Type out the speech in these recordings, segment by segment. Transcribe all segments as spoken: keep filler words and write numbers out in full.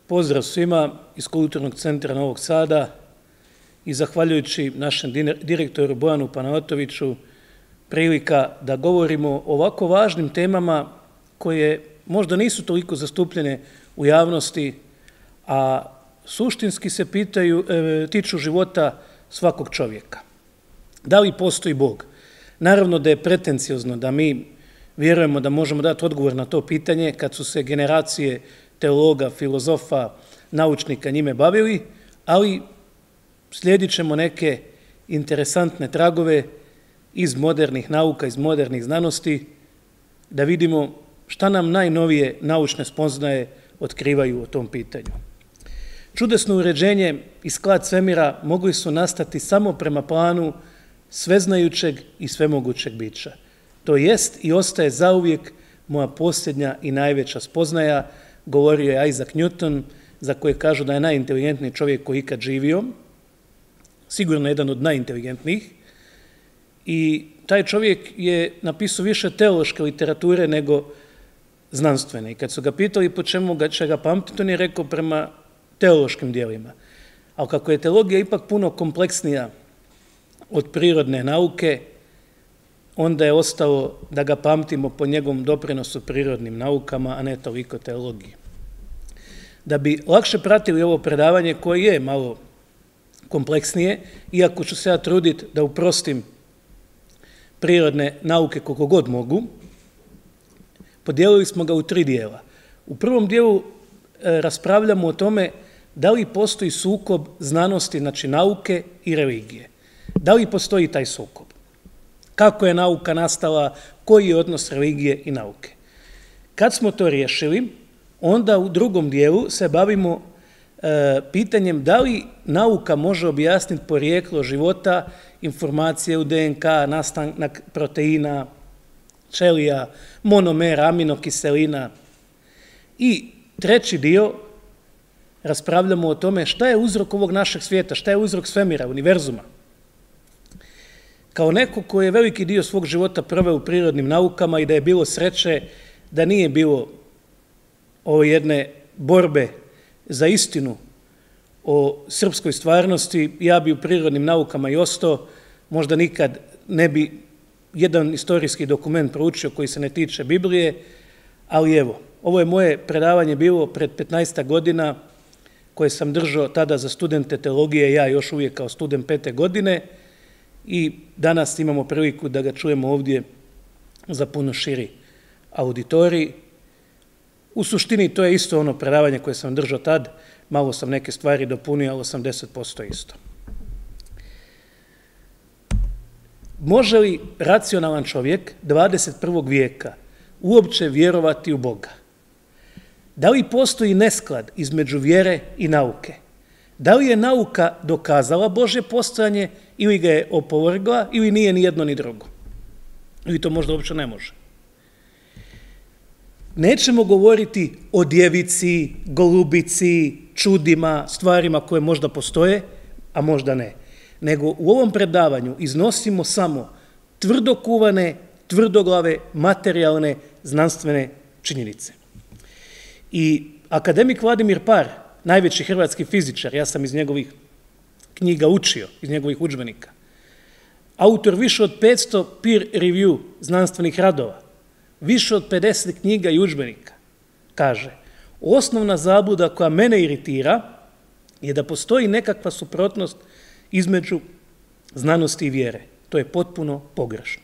Pozdrav svima iz Kulturnog centra Novog Sada i zahvaljujući našem direktoru Bojanu Panajatoviću prilika da govorimo o ovako važnim temama koje možda nisu toliko zastupljene u javnosti, a suštinski se pitaju, e, tiču života svakog čovjeka. Da li postoji Bog? Naravno da je pretenciozno da mi vjerujemo da možemo dati odgovor na to pitanje kad su se generacije teologa, filozofa, naučnika njime bavili, ali slijedit ćemo neke interesantne tragove iz modernih nauka, iz modernih znanosti, da vidimo šta nam najnovije naučne spoznaje otkrivaju o tom pitanju. Čudesno uređenje i sklad svemira mogli su nastati samo prema planu sveznajućeg i svemogućeg bića. To jest i ostaje zauvijek moja posljednja i najveća spoznaja, govorio je Isaac Newton, za koje kažu da je najinteligentniji čovjek koji ikad živio, sigurno jedan od najinteligentnijih, i taj čovjek je napisao više teološke literature nego znanstvene. I kad su ga pitali po čemu ga će ga pamtiti, on je rekao prema teološkim dijelima. Ali kako je teologija ipak puno kompleksnija od prirodne nauke, onda je ostalo da ga pamtimo po njegovom doprinosu prirodnim naukama, a ne toliko teologiji. Da bi lakše pratili ovo predavanje koje je malo kompleksnije, iako ću se ja truditi da uprostim prirodne nauke koliko god mogu, podijelili smo ga u tri dijela. U prvom dijelu e, raspravljamo o tome da li postoji sukob znanosti, znači nauke i religije. Da li postoji taj sukob? Kako je nauka nastala, koji je odnos religije i nauke? Kad smo to riješili, onda u drugom dijelu se bavimo e, pitanjem da li nauka može objasniti porijeklo života, informacije u D N K, nastanak proteina, ćelija, monomera, aminokiselina. I treći dio raspravljamo o tome šta je uzrok ovog našeg svijeta, šta je uzrok svemira, univerzuma. Kao neko koji je veliki dio svog života proveo u prirodnim naukama i da je bilo sreće, da nije bilo ove jedne borbe za istinu o srpskoj stvarnosti, ja bi u prirodnim naukama i ostao, možda nikad ne bi jedan istorijski dokument proučio koji se ne tiče Biblije, ali evo, ovo je moje predavanje bilo pred petnaestak godina koje sam držao tada za studente teologije, ja još uvijek kao student pete godine, i danas imamo priliku da ga čujemo ovdje za puno širi auditorij. U suštini to je isto ono predavanje koje sam držao tad, malo sam neke stvari dopunio, ali osamdeset posto isto. Može li racionalan čovjek dvadeset prvog vijeka uopće vjerovati u Boga? Da li postoji nesklad između vjere i nauke? Da li je nauka dokazala Božje postojanje ili ga je opovrgla ili nije ni jedno ni drugo? Ili to možda uopće ne može? Nećemo govoriti o djevici, golubici, čudima, stvarima koje možda postoje, a možda ne. Nego u ovom predavanju iznosimo samo tvrdokuvane, tvrdoglave, materijalne, znanstvene činjenice. I akademik Vladimir Par, najveći hrvatski fizičar, ja sam iz njegovih knjiga učio, iz njegovih udžbenika, autor više od petsto peer review znanstvenih radova, više od pedeset knjiga i udžbenika, kaže: osnovna zabluda koja mene iritira je da postoji nekakva suprotnost između znanosti i vjere. To je potpuno pogrešno.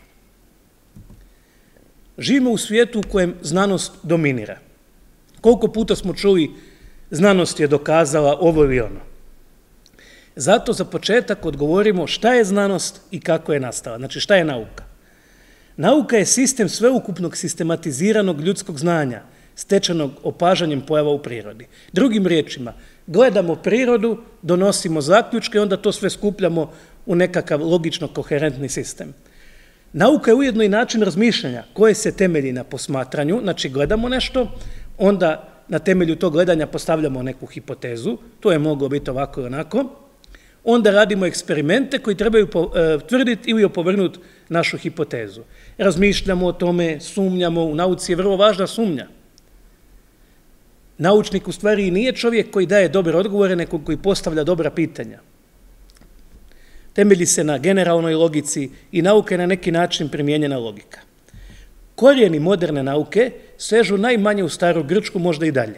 Živimo u svijetu u kojem znanost dominira. Koliko puta smo čuli znanost je dokazala ovo ili ono. Zato za početak odgovorimo šta je znanost i kako je nastala. Znači šta je nauka? Nauka je sistem sveukupnog sistematiziranog ljudskog znanja, stečenog opažanjem pojava u prirodi. Drugim riječima, gledamo prirodu, donosimo zaključke i onda to sve skupljamo u nekakav logično koherentni sistem. Nauka je ujedno i način razmišljanja koje se temelji na posmatranju, znači gledamo nešto, onda na temelju tog gledanja postavljamo neku hipotezu, to je moglo biti ovako i onako, onda radimo eksperimente koji trebaju tvrditi ili opovrnuti našu hipotezu. Razmišljamo o tome, sumnjamo, u nauci je vrlo važna sumnja. Naučnik u stvari nije čovjek koji daje dobre odgovore, nego koji postavlja dobra pitanja. Temelji se na generalnoj logici i nauka je na neki način primijenjena logika. Korijeni moderne nauke sežu najmanje u staru Grčku, možda i dalje.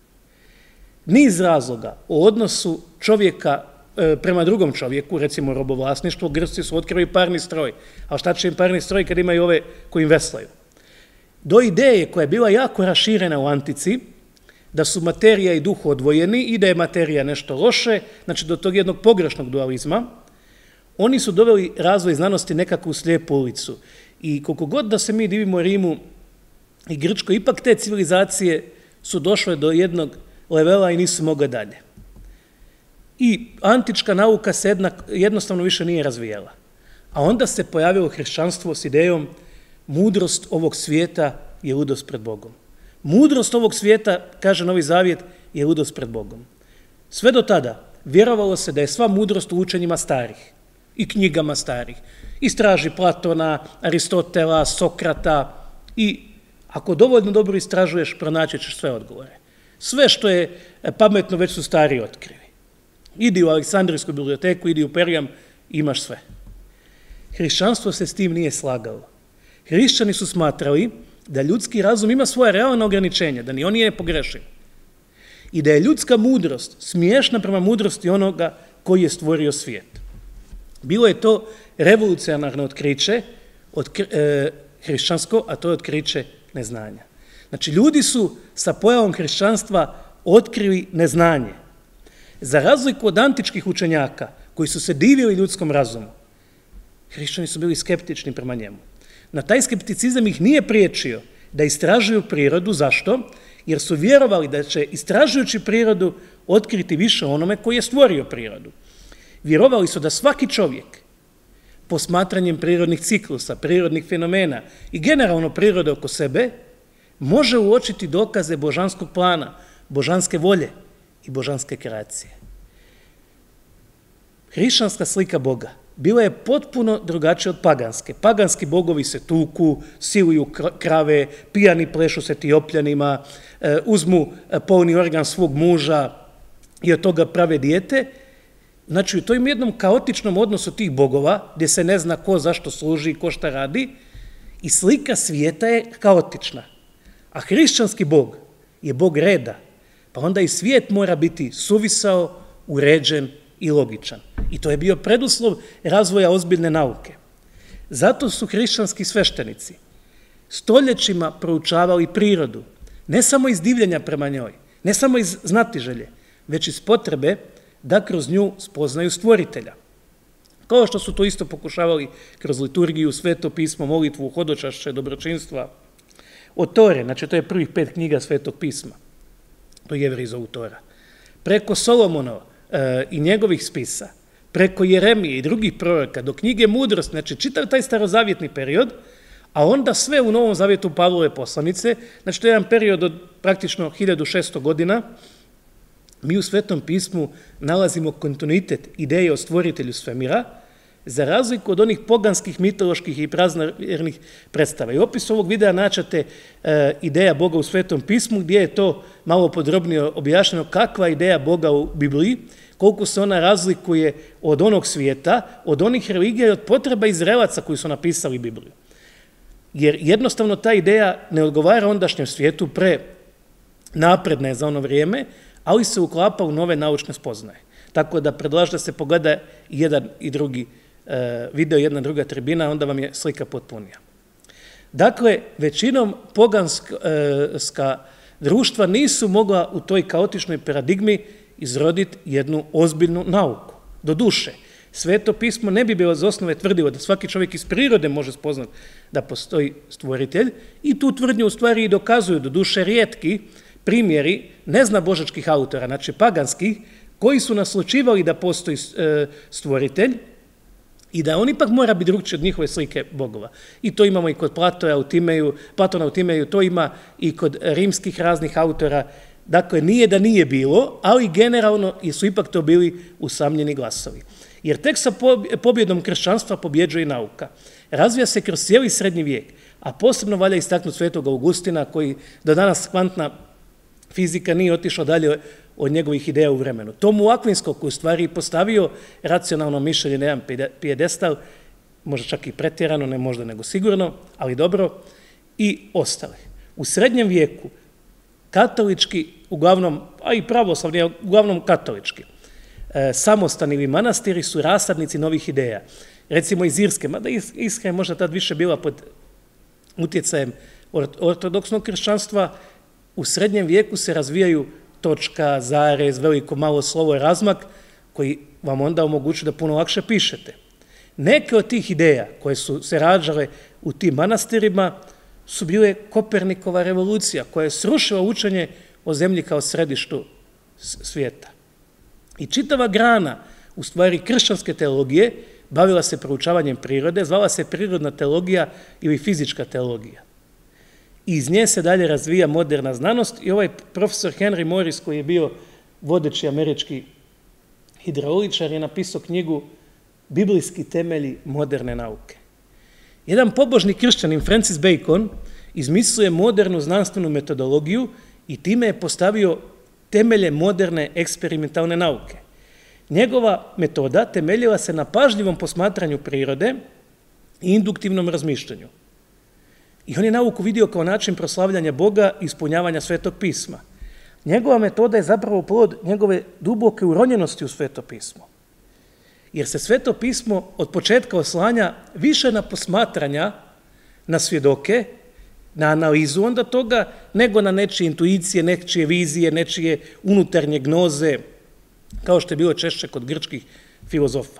Niz razloga o odnosu čovjeka e, prema drugom čovjeku, recimo robovlasništvo, Grci su otkrili parni stroj. A šta će im parni stroj kad imaju ove koji im veslaju? Do ideje koja je bila jako raširena u antici, da su materija i duh odvojeni i da je materija nešto loše, znači do tog jednog pogrešnog dualizma, oni su doveli razvoj znanosti nekako u slijepu ulicu. I koliko god da se mi divimo Rimu i Grčkoj, ipak te civilizacije su došle do jednog levela i nisu mogle dalje. I antička nauka se jednak, jednostavno više nije razvijala. A onda se pojavilo hrišćanstvo s idejom mudrost ovog svijeta je ludost pred Bogom. Mudrost ovog svijeta, kaže Novi Zavjet, je ludost pred Bogom. Sve do tada vjerovalo se da je sva mudrost u učenjima starih i knjigama starih. Istraži Platona, Aristotela, Sokrata i ako dovoljno dobro istražuješ, pronaći ćeš sve odgovore. Sve što je pametno već su stari otkrili. Idi u Aleksandrijsku biblioteku, idi u Pergam, imaš sve. Hrišćanstvo se s tim nije slagalo. Hrišćani su smatrali da ljudski razum ima svoje realne ograničenja, da ni on nije pogrešiv. I da je ljudska mudrost smiješna prema mudrosti onoga koji je stvorio svijet. Bilo je to revolucionarno otkriće, otkri, e, hrišćansko, a to je otkriće neznanja. Znači, ljudi su sa pojavom hrišćanstva otkrili neznanje. Za razliku od antičkih učenjaka, koji su se divili ljudskom razumu, hrišćani su bili skeptični prema njemu. Na taj skepticizam ih nije priječio da istražuju prirodu. Zašto? Jer su vjerovali da će, istražujući prirodu, otkriti više onome koji je stvorio prirodu. Vjerovali su da svaki čovjek, posmatranjem prirodnih ciklusa, prirodnih fenomena i generalno prirode oko sebe, može uočiti dokaze božanskog plana, božanske volje i božanske kreacije. Hrišćanska slika Boga bila je potpuno drugačija od paganske. Paganski bogovi se tuku, siluju krave, pijani plešu s Etiopljanima, uzmu polni organ svog muža i od toga prave dijete. Znači, u tom jednom kaotičnom odnosu tih bogova, gdje se ne zna ko zašto služi i ko šta radi, i slika svijeta je kaotična. A hrišćanski bog je bog reda, pa onda i svijet mora biti suvisao, uređen i logičan. I to je bio preduslov razvoja ozbiljne nauke. Zato su hrišćanski sveštenici stoljećima proučavali prirodu, ne samo iz divljenja prema njoj, ne samo iz znatiželje, već iz potrebe da kroz nju spoznaju stvoritelja. Kao što su to isto pokušavali kroz liturgiju, sveto pismo, molitvu, hodočašće, dobročinstva. Od Tore, znači to je prvih pet knjiga svetog pisma, to Jevreji zovu Tora. Preko Solomonova e, i njegovih spisa, preko Jeremije i drugih proroka, do knjige Mudrost, znači čitav taj starozavjetni period, a onda sve u Novom Zavjetu Pavlove poslanice, znači to je jedan period od praktično hiljadu šesto godina, mi u Svetom pismu nalazimo kontinuitet ideje o stvoritelju svemira, za razliku od onih poganskih, mitoloških i praznovjernih predstava. I u opisu ovog videa naćete e, ideja Boga u Svetom pismu, gdje je to malo podrobnije objašnjeno kakva je ideja Boga u Bibliji, koliko se ona razlikuje od onog svijeta, od onih religija i od potreba Izraelaca koji su napisali Bibliju. Jer jednostavno ta ideja ne odgovara ondašnjem svijetu, pre napredne za ono vrijeme, ali se uklapa u nove naučne spoznaje. Tako da predlažem da se pogleda jedan i drugi e, video, jedna druga tribina, onda vam je slika potpunija. Dakle, većinom poganska društva nisu mogla u toj kaotičnoj paradigmi izroditi jednu ozbiljnu nauku. Do duše, Sveto pismo ne bi bilo za osnove tvrdilo da svaki čovjek iz prirode može spoznati da postoji stvoritelj i tu tvrdnju u stvari i dokazuju, do duše rijetki primjeri neznabožačkih autora, znači paganskih, koji su naslučivali da postoji stvoritelj i da on ipak mora biti drugčiji od njihove slike bogova. I to imamo i kod Platona u Timeju, Platona u Timeju, to ima i kod rimskih raznih autora. Dakle, nije da nije bilo, ali generalno su ipak to bili usamljeni glasovi. Jer tek sa pobjedom kršćanstva pobjeđuje i nauka. Razvija se kroz cijeli srednji vijek, a posebno valja istaknuti svetog Augustina, koji do danas kvantna fizika nije otišla dalje od njegovih ideja u vremenu. Tomu Akvinskoku u stvari postavio racionalno mišljenje na jedan pijedestal, možda čak i pretjerano, ne možda nego sigurno, ali dobro, i ostali. U srednjem vijeku katolički, uglavnom, a i pravoslavni, uglavnom katolički, e, samostani ili manastiri su rasadnici novih ideja. Recimo iz Irske, mada Irska je možda tad više bila pod utjecajem ortodoksnog kršćanstva, u srednjem vijeku se razvijaju točka, zarez, veliko malo slovo, razmak, koji vam onda omogućuju da puno lakše pišete. Neke od tih ideja koje su se rađale u tim manastirima su bile Kopernikova revolucija, koja je srušila učenje o zemlji kao središtu svijeta. I čitava grana, u stvari kršćanske teologije, bavila se proučavanjem prirode, zvala se prirodna teologija ili fizička teologija. I iz nje se dalje razvija moderna znanost i ovaj profesor Henry Morris, koji je bio vodeći američki hidrauličar, je napisao knjigu Biblijski temelji moderne nauke. Jedan pobožni kršćanin, Francis Bacon, izmislio je modernu znanstvenu metodologiju i time je postavio temelje moderne eksperimentalne nauke. Njegova metoda temeljila se na pažljivom posmatranju prirode i induktivnom razmišljanju. I on je nauku vidio kao način proslavljanja Boga i ispunjavanja Svetog pisma. Njegova metoda je zapravo plod njegove duboke uronjenosti u Sveto pismo. Jer se Sveto pismo od početka oslanja više na posmatranja, na svjedoke, na analizu onda toga, nego na nečije intuicije, nečije vizije, nečije unutarnje gnoze, kao što je bilo češće kod grčkih filozofa.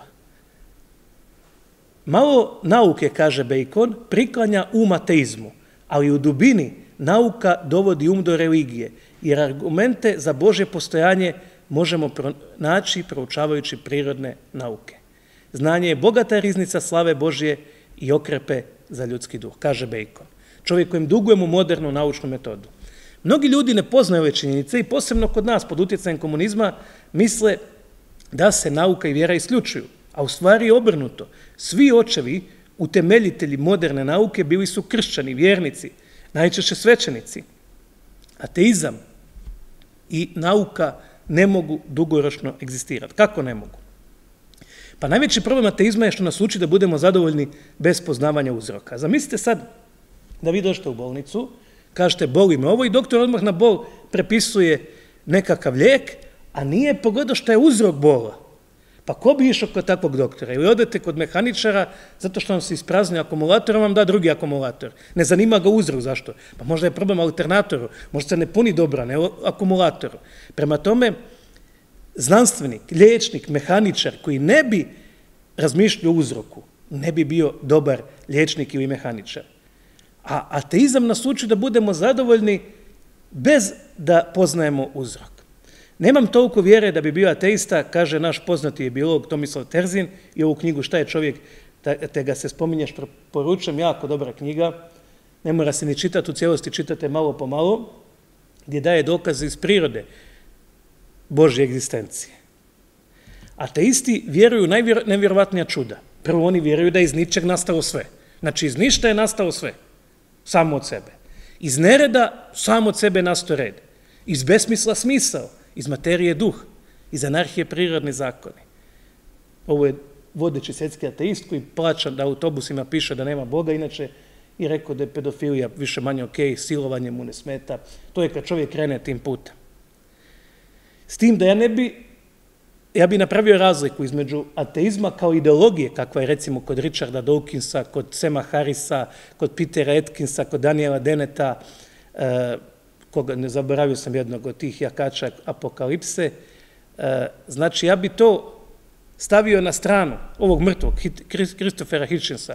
Malo nauke, kaže Bacon, priklanja um ateizmu, ali u dubini nauka dovodi um do religije, jer argumente za Božje postojanje možemo naći proučavajući prirodne nauke. Znanje je bogata riznica slave Božje i okrepe za ljudski duh, kaže Bacon. Čovjek kojem dugujemo modernu naučnu metodu. Mnogi ljudi ne poznaju ove činjenice i posebno kod nas pod utjecajem komunizma misle da se nauka i vjera isključuju, a u stvari je obrnuto. Svi očevi, utemeljitelji moderne nauke, bili su kršćani, vjernici, najčešće svećenici. Ateizam i nauka ne mogu dugoročno egzistirati. Kako ne mogu? Pa najveći problem ateizma je što nas uči da budemo zadovoljni bez poznavanja uzroka. Zamislite sad da vi dođete u bolnicu, kažete boli me ovo i doktor odmah na bol prepisuje nekakav lijek, a nije pogledao što je uzrok bola. Pa ko bi išao kod takvog doktora? Ili odete kod mehaničara zato što vam se ispraznio akumulator, on vam da drugi akumulator. Ne zanima ga uzrok, zašto? Pa možda je problem alternatoru, možda se ne puni dobro, ne akumulatoru. Prema tome, znanstvenik, liječnik, mehaničar koji ne bi razmišljao o uzroku, ne bi bio dobar liječnik ili mehaničar. A ateizam nas uči da budemo zadovoljni bez da poznajemo uzrok. Nemam toliko vjere da bi bio ateista, kaže naš poznati biolog Tomislav Terzin i ovu knjigu Šta je čovjek, te ga se spominješ, poručujem, jako dobra knjiga, ne mora se ni čitati u cijelosti, čitate malo po malo, gdje daje dokaze iz prirode Božje egzistencije. Ateisti vjeruju najnevjerovatnija čuda. Prvo, oni vjeruju da je iz ničeg nastalo sve. Znači, iz ništa je nastalo sve, samo od sebe. Iz nereda samo od sebe nastao red. Iz besmisla smisao, iz materije duh, iz anarhije prirodni zakoni. Ovo je vodeći svjetski ateist koji plaća da autobusima piše da nema Boga, inače i rekao da je pedofilija više manje ok, silovanje mu ne smeta. To je kad čovjek krene tim putem. S tim da ja ne bi, ja bi napravio razliku između ateizma kao ideologije, kakva je recimo kod Richarda Dawkinsa, kod Sema Harrisa, kod Petera Atkinsa, kod Daniela Denneta, koga ne zaboravio sam jednog od tih jakača apokalipse. Znači, ja bi to stavio na stranu ovog mrtvog Christophera Hitchensa.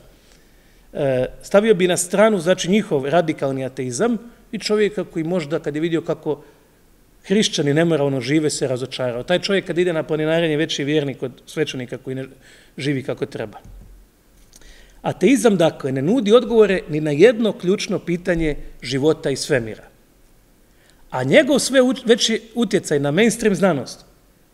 Stavio bi na stranu, znači, njihov radikalni ateizam i čovjeka koji možda, kad je vidio kako hrišćani nemoralno žive, se razočarao. Taj čovjek kad ide na planinarenje već je vjernik od svećenika koji ne živi kako treba. Ateizam, dakle, ne nudi odgovore ni na jedno ključno pitanje života i svemira. A njegov sve veći utjecaj na mainstream znanost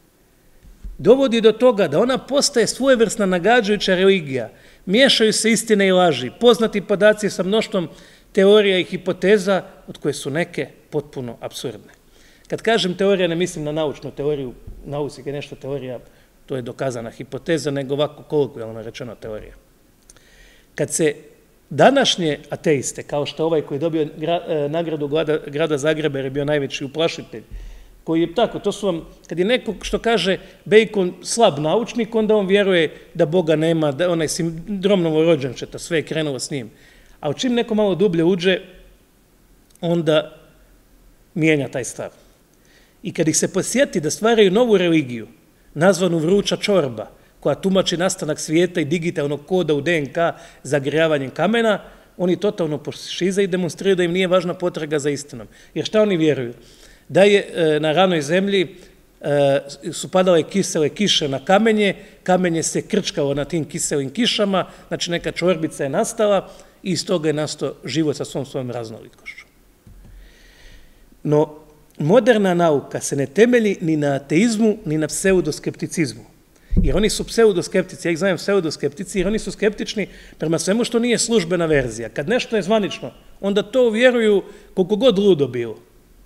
dovodi do toga da ona postaje svojevrsna nagađajuća religija. Miješaju se istine i laži, poznati podaci sa mnoštvom teorija i hipoteza, od koje su neke potpuno apsurdne. Kad kažem teorija, ne mislim na naučnu teoriju, nauci je nešto teorija, to je dokazana hipoteza, nego ovako kolokvijalno rečeno teorija. Kad se današnje ateiste, kao što ovaj koji je dobio nagradu grada Zagreba jer je bio najveći uplašitelj, koji je tako, to su vam, kad je neko što kaže Bacon slab naučnik, onda on vjeruje da Boga nema, da onaj sindrom novorođenčeta, sve je krenulo s njim. A u čim neko malo dublje uđe, onda mijenja taj stav. I kad ih se posjeti da stvaraju novu religiju, nazvanu vruća čorba, koja tumači nastanak svijeta i digitalnog koda u D N K zagrijavanjem kamena, oni totalno pošize i demonstriraju da im nije važna potraga za istinom. Jer šta oni vjeruju? Da je na ranoj zemlji su padale kisele kiše na kamenje, kamenje se krčkalo na tim kiselim kišama, znači neka čorbica je nastala i iz toga je nastao život sa svom svojom raznolikošću. No, moderna nauka se ne temelji ni na ateizmu, ni na pseudoskepticizmu. Jer oni su pseudoskeptici, ja ih zovem pseudoskeptici, jer oni su skeptični prema svemu što nije službena verzija. Kad nešto je zvanično, onda to vjeruju koliko god ludo bilo.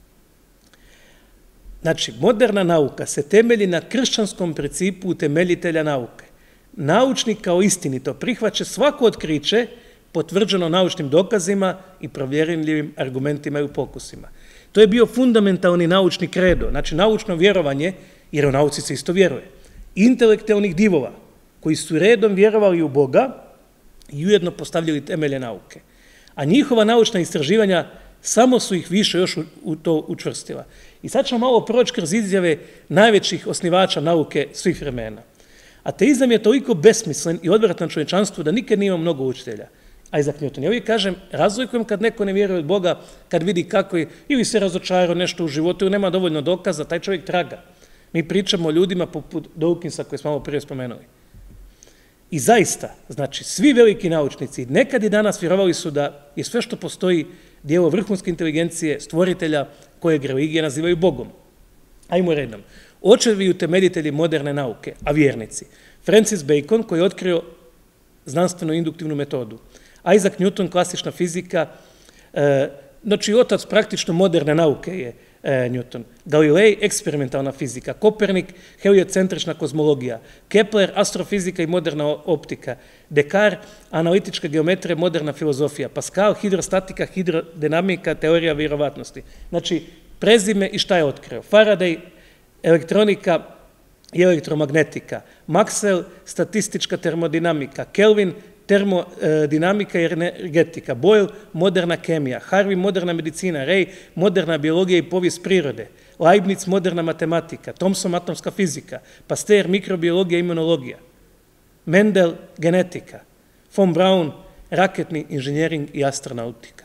Znači, moderna nauka se temelji na kršćanskom principu utemeljitelja nauke. Naučnik kao istinito prihvaća svako otkriće potvrđeno naučnim dokazima i provjerljivim argumentima i pokusima. To je bio fundamentalni naučni kredo, znači naučno vjerovanje, jer u nauci se isto vjeruje, intelektualnih divova koji su redom vjerovali u Boga i ujedno postavljali temelje nauke. A njihova naučna istraživanja samo su ih više još u to učvrstila. I sad ćemo malo proći kroz izjave najvećih osnivača nauke svih vremena. Ateizam je toliko besmislen i odvratan čovječanstvu da nikad nije imao mnogo učitelja. Isaac Newton. Ja uvijek kažem, razlikujem kad neko ne vjeruje od Boga, kad vidi kako je, ili se razočarao nešto u životu, ili nema dovoljno dokaza, taj čovjek traga. Mi pričamo o ljudima poput Dawkinsa koje smo malo prije spomenuli. I zaista, znači, svi veliki naučnici nekad i danas vjerovali su da je sve što postoji dijelo vrhunske inteligencije, stvoritelja kojeg religije nazivaju Bogom. Ajmo redom. Očevi i utemeljitelji moderne nauke, a vjernici. Francis Bacon koji je otkrio znanstveno-induktivnu metodu. Isaac Newton, klasična fizika, znači otac praktično moderne nauke je Newton. Galilej, eksperimentalna fizika. Kopernik, heliocentrična kozmologija. Kepler, astrofizika i moderna optika. Descartes, analitička geometrija, moderna filozofija. Pascal, hidrostatika, hidrodinamika, teorija vjerovatnosti. Znači, prezime i šta je otkrio. Faraday, elektronika i elektromagnetika. Maxwell, statistička termodinamika. Kelvin, termodinamika i energetika. Boyle, moderna kemija. Harvey, moderna medicina. Ray, moderna biologija i povijest prirode. Leibniz, moderna matematika. Thomson, atomska fizika. Pasteur, mikrobiologija i imunologija. Mendel, genetika. Von Braun, raketni inženjering i astronautika.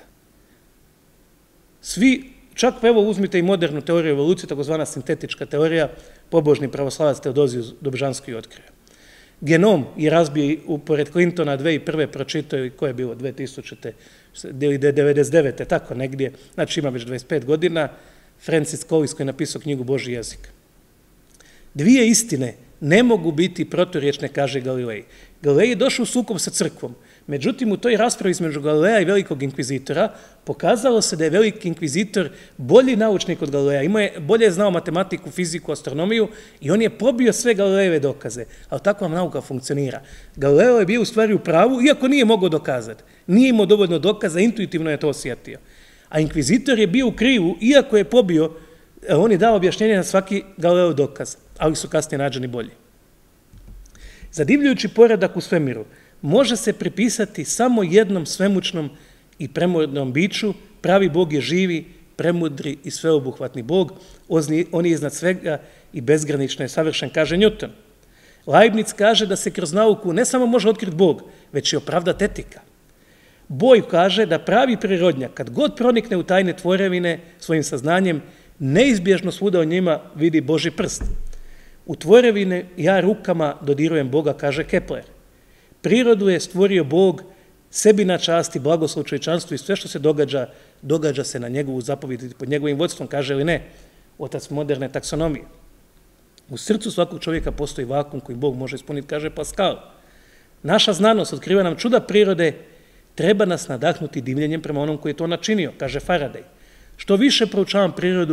Svi, čak pa evo uzmite i modernu teoriju evolucije, takozvana sintetička teorija, pobožni pravoslavac Teodozijus Dobžanski otkrio. Genom je razbio upored Clintona dve tisuće prve pročitao i koje je bilo dve tisuće ili devedeset devete tako negdje, znači ima već dvadeset pet godina, Francis Collins koji je napisao knjigu Božji jezik. Dvije istine ne mogu biti proturječne, kaže Galilej. Galilej je došao u sukob sa crkvom, međutim u toj raspravi između Galileja i velikog inkvizitora pokazalo se da je veliki inkvizitor bolji naučnik od Galileja, imao je bolje znao matematiku, fiziku, astronomiju i on je pobio sve Galilejeve dokaze, ali takva nauka funkcionira. Galileo je bio u stvari u pravu, iako nije mogao dokazati. Nije imao dovoljno dokaza, intuitivno je to osjetio. A inkvizitor je bio u krivu, iako je pobio, on je dao objašnjenje na svaki Galileov dokaz, ali su kasnije nađeni bolji. Zadivljujući poredak u svemiru može se pripisati samo jednom svemučnom i premudrom biću, pravi Bog je živi, premudri i sveobuhvatni Bog, on je iznad svega i bezgranično je savršen, kaže Newton. Leibniz kaže da se kroz nauku ne samo može otkriti Bog, već i opravdati etika. Boyle kaže da pravi prirodnjak, kad god pronikne u tajne tvorevine svojim saznanjem, neizbježno svuda u njima vidi Božji prst. U tvorevine ja rukama dodirujem Boga, kaže Kepler. Prirodu je stvorio Bog, sebi na čast i blagoslov čovječanstvu i sve što se događa, događa se na njegovu zapovjed i pod njegovim vodstvom, kaže li ne, otac moderne taksonomije. U srcu svakog čovjeka postoji vakum koji Bog može ispuniti, kaže Pascal. Naša znanost otkriva nam čuda prirode, treba nas nadahnuti divljenjem prema onom koji je to načinio, kaže Faraday. Što više proučavam prirodu,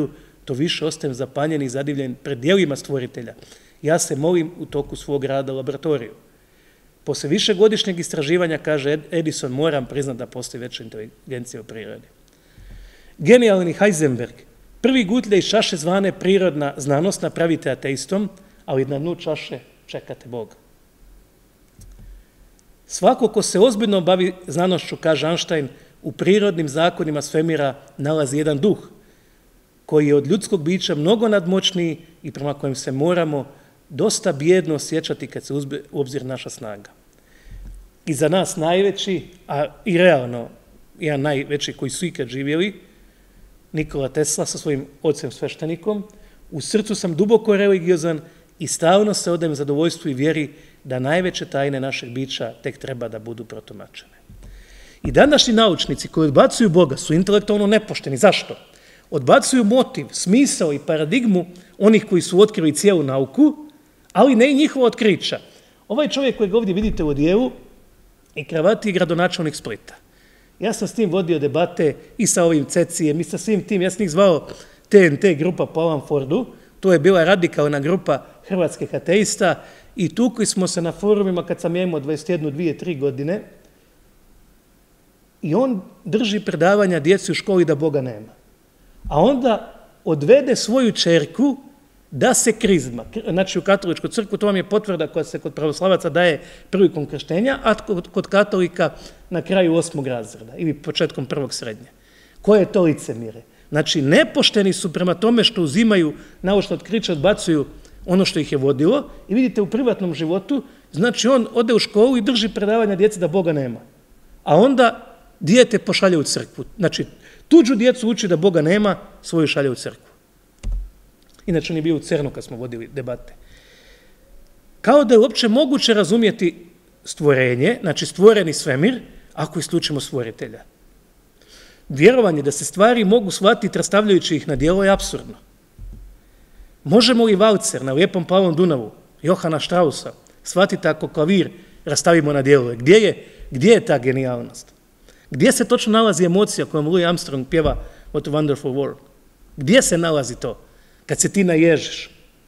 to više ostajem zapanjen i zadivljen pred djelima stvoritelja. Ja se molim u toku svog rada u laboratoriju. Posle višegodišnjeg istraživanja, kaže Edison, moram priznati da postoji veća inteligencija u prirodi. Genijalni Heisenberg, prvi gutlja iz čaše zvane prirodna znanost napravite ateistom, ali na dnu čaše čekate Boga. Svako ko se ozbiljno bavi znanošću, kaže Einstein, u prirodnim zakonima svemira nalazi jedan duh koji je od ljudskog bića mnogo nadmoćniji i prema kojem se moramo dosta bijedno osjećati kad se uzme u obzir naša snaga. I za nas najveći, a i realno jedan najveći koji su ikad živjeli, Nikola Tesla sa svojim ocem sveštenikom, u srcu sam duboko religiozan i stalno se odajem zadovoljstvu i vjeri da najveće tajne našeg bića tek treba da budu protumačene. I današnji naučnici koji odbacuju Boga su intelektualno nepošteni. Zašto? Odbacuju motiv, smisao i paradigmu onih koji su otkrili cijelu nauku, ali ne i njihova otkrića. Ovaj čovjek kojeg ovdje vidite u odijelu i kravati je gradonačelnik Splita. Ja sam s tim vodio debate i sa ovim Cecijem i sa svim tim. Ja sam ih zvao T N T grupa po Alan Fordu. To je bila radikalna grupa hrvatskih ateista i tukli smo se na forumima kad sam ja imao dvadeset jednu, dvije, tri godine i on drži predavanja djeci u školi da Boga nema. A onda odvede svoju čerku da se krizma, znači u katoličku crkvu, to vam je potvrda koja se kod pravoslavaca daje prilikom krštenja, a kod katolika na kraju osmog razreda ili početkom prvog srednje. Koje je to licemire? Znači, nepošteni su prema tome što uzimaju naučna otkrića, odbacuju ono što ih je vodilo i vidite u privatnom životu, znači on ode u školu i drži predavanja djeci da Boga nema. A onda dijete pošalje u crkvu. Znači, tuđu djecu uči da Boga nema, svoju šalje u crkvu. Inače, on je bio u Cernu kad smo vodili debate. Kao da je uopće moguće razumjeti stvorenje, znači stvoreni svemir, ako isključimo stvoritelja. Vjerovanje da se stvari mogu shvatiti rastavljajući ih na djelo je apsurdno. Možemo li valcer na lijepom plavom Dunavu, Johana Straussa, shvatiti ako klavir rastavimo na djelo? Gdje je, gdje je ta genijalnost? Gdje se točno nalazi emocija kojom Louis Armstrong pjeva What a Wonderful World? Gdje se nalazi to? Kad se ti naježiš.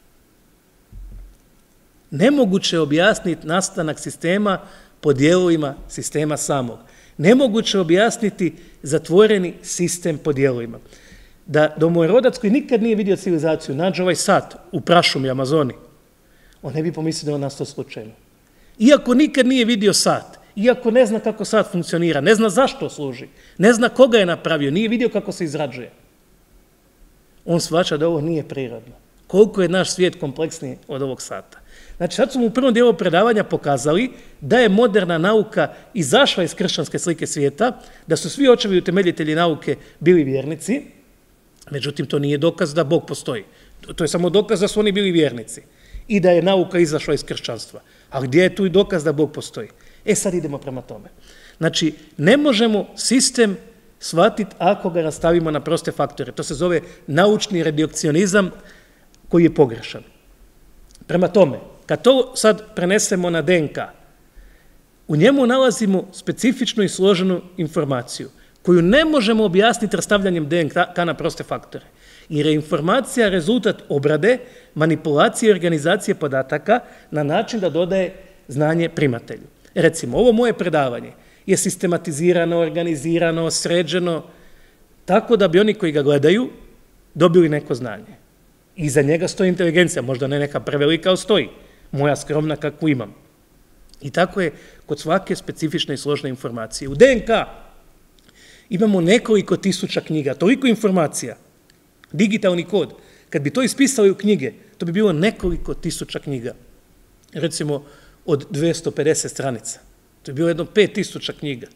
Nemoguće je objasniti nastanak sistema po dijelovima sistema samog. Nemoguće je objasniti zatvoreni sistem po dijelovima. Da domorodac koji nikad nije vidio civilizaciju nađe ovaj sat u prašumi Amazoni, on ne bi pomislio da on nastao slučajno. Iako nikad nije vidio sat, iako ne zna kako sat funkcionira, ne zna zašto služi, ne zna koga je napravio, nije vidio kako se izrađuje, on shvaća da ovo nije prirodno. Koliko je naš svijet kompleksniji od ovog sata. Znači, sad su mu u prvom dijelu predavanja pokazali da je moderna nauka izašla iz kršćanske slike svijeta, da su svi očevi utemeljitelji nauke bili vjernici, međutim, to nije dokaz da Bog postoji. To je samo dokaz da su oni bili vjernici i da je nauka izašla iz kršćanstva. A gdje je tu i dokaz da Bog postoji? E, sad idemo prema tome. Znači, ne možemo sistem shvatiti ako ga rastavimo na proste faktore. To se zove naučni redukcionizam koji je pogrešan. Prema tome, kad to sad prenesemo na D N K, u njemu nalazimo specifičnu i složenu informaciju koju ne možemo objasniti rastavljanjem D N K na proste faktore. Jer je informacija rezultat obrade, manipulacije i organizacije podataka na način da dodaje znanje primatelju. Recimo, ovo moje predavanje je sistematizirano, organizirano, sređeno, tako da bi oni koji ga gledaju dobili neko znanje. I za njega stoji inteligencija, možda ne neka prevelika, ali stoji. Moja skromna kakvu imam. I tako je kod svake specifične i složne informacije. U D N K imamo nekoliko tisuća knjiga, toliko informacija, digitalni kod. Kad bi to ispisali u knjige, to bi bilo nekoliko tisuća knjiga. Recimo od dvjesto pedeset stranica. To je bilo jedno pet tisuća knjiga.